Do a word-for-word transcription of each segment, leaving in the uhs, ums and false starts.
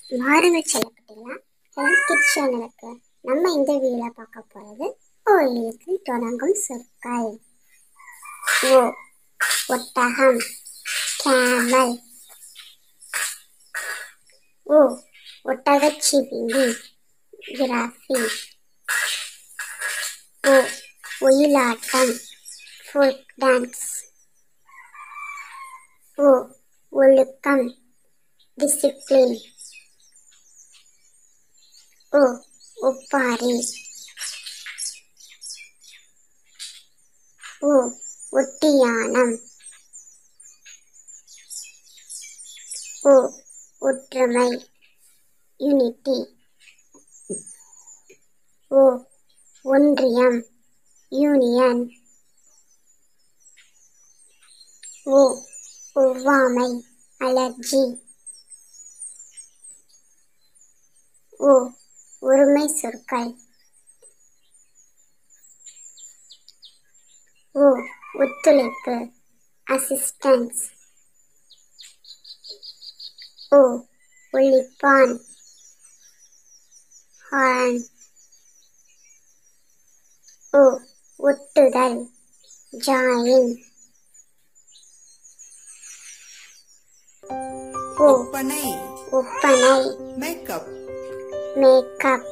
வாருங்க செல்லப்பட்டீங்களா கிட்ஸ் சேனலுக்கு நம்ம இந்த வீடியோல பார்க்க போறது ஓயிலுக்கு தொடங்கும் சொற்கள். ஓ ஒட்டகம் கேமல். ஓ ஒட்டகச்சிவிங்கி ஜிராஃபி. ஓ ஒயிலாட்டம் ஃபோக் டான்ஸ். ஓ ஒழுக்கம் டிசிப்ளின். ஓ ஒப்பாரி. ஓ ஒட்டியானம். ஓ ஒற்றுமை யூனிட்டி. ஓ ஒன்றியம் யூனியன். ஓ ஒவ்வாமை அலர்ஜி. ஓ ஒருமை சொற்கள். ஓ ஒத்துழைப்பு அசிஸ்டன்ஸ். ஓ ஒலிப்பான் ஹார்ன். ஓ ஒட்டுதல் ஜாயின். ஓ ஒப்பனை ஒப்பனை மேக்கப். மேக்கப்.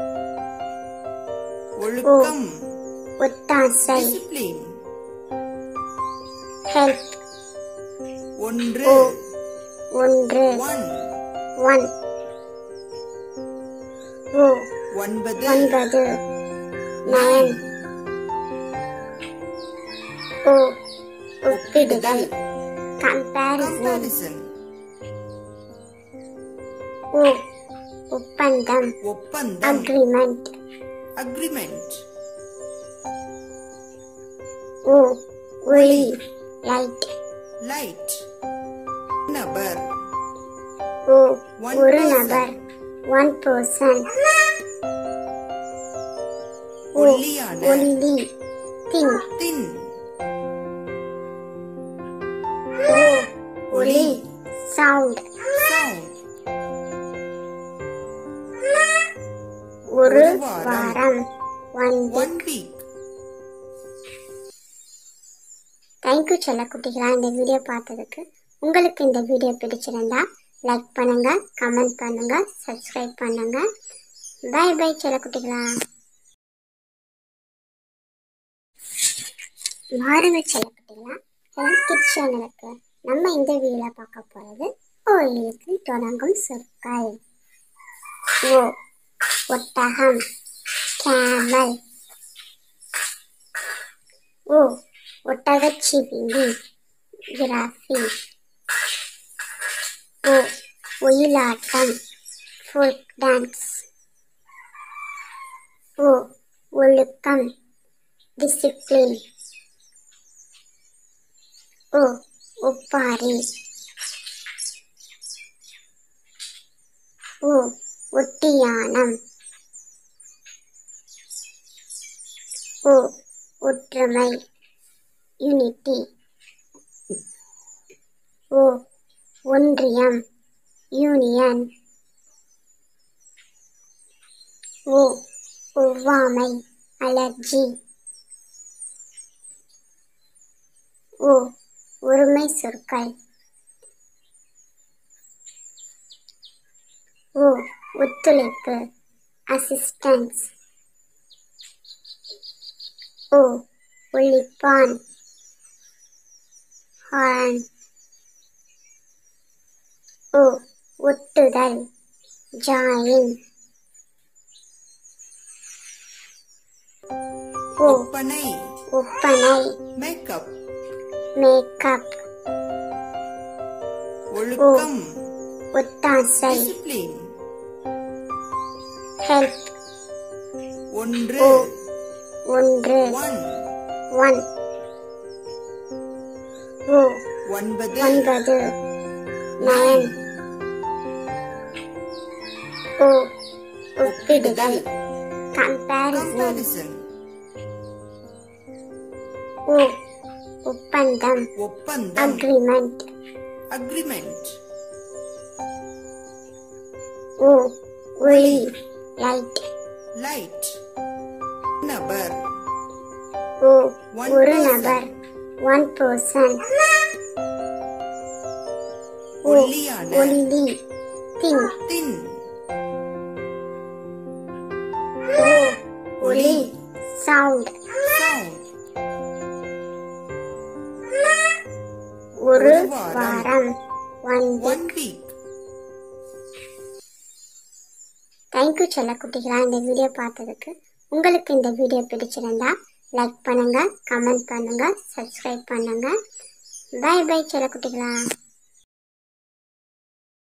ஒழுக்கம் ஒத்தாசை டிசிப்ளின். ஹெல்ப். ஒன்று ஓ ஒன்று ஒன். ஒன். ஓ ஒன்பது ஒன்பது நயன். ஓ ஒப்பிடுதல் கம்பேரிசன். கம்பாரிசன். ஓ ஒப்பந்தம் ஒப்பந்தம் அக்ரிமெண்ட். அக்ரிமெண்ட். ஓ ஒளி லைட். லைட். நபர் ஓ One ஒரு person. நபர் ஒன் பர்சன். ஓ ஒல்லியான ஒல்லி தின். தின். ஓ ஒலி சவுண்ட். சவுண்ட். ஒரு ஒரு வாரம். வாரம் one one week. Week. Thank you செல்லக்குட்டிகளா இந்த வீடியோ பார்த்ததுக்கு. உங்களுக்கு இந்த வீடியோ பிடிச்சிருந்தா லைக் பண்ணுங்க, கமெண்ட் பண்ணுங்க, சப்ஸ்கிரைப் பண்ணுங்க. பை பை செல்லக்குட்டிகளா. வாருங்க செல்லக்குட்டிகளா கிட்ஸ் சேனலுக்கு நம்ம இந்த வீடியோல பார்க்க போறது ஓயிலுக்கு தொடங்கும் சொற்கள். ஓ ஒட்டகம் கேமல். ஓ ஒட்டகச்சிவிங்கி ஜிராஃபி. ஓ ஒயிலாட்டம் ஃபோக் டான்ஸ். ஓ ஒழுக்கம் டிசிப்ளின். ஓ ஒப்பாரி. ஓ ஒட்டியானம். ஓ ஒற்றுமை யூனிட்டி. ஓ ஒன்றியம் யூனியன். ஓ ஒவ்வாமை அலர்ஜி. ஓ ஒருமை சொற்கள். ஓ ஒத்துழைப்பு அசிஸ்டன்ஸ். ஓ ஒலிப்பான் ஹார்ன். ஓ ஒட்டுதல் ஜாயின். ஓ ஒப்பனை ஒப்பனை மேக்கப். மேக்கப். ஒழுக்கம் ஒத்தாசை டிசிப்ளின். ஹெல்ப். ஒன்று ஓ ஒன்று ஒன். ஒன். ஓ ஒன்பது ஒன்பது நயன். ஓ ஒப்பிடுதல் கம்பேரிசன். கம்பாரிசன். ஓ ஒப்பந்தம் ஒப்பந்தம் அக்ரிமெண்ட். அக்ரிமெண்ட். O ஒளி லைட். லைட். நபர். O One ஒரு person. நபர் one person. O ஒல்லியான. ஒளி thin. தின். O ஒளி sound. சவுண்ட். ஒரு ஒரு வாரம். வாரம் one one week. Week. Thank you செல்லக்குட்டிகளா இந்த வீடியோ பார்த்ததுக்கு. உங்களுக்கு இந்த வீடியோ பிடிச்சிருந்தா லைக் பண்ணுங்க, கமெண்ட் பண்ணுங்க, சப்ஸ்கிரைப் பண்ணுங்க. Bye bye செல்லக்குட்டிகளா.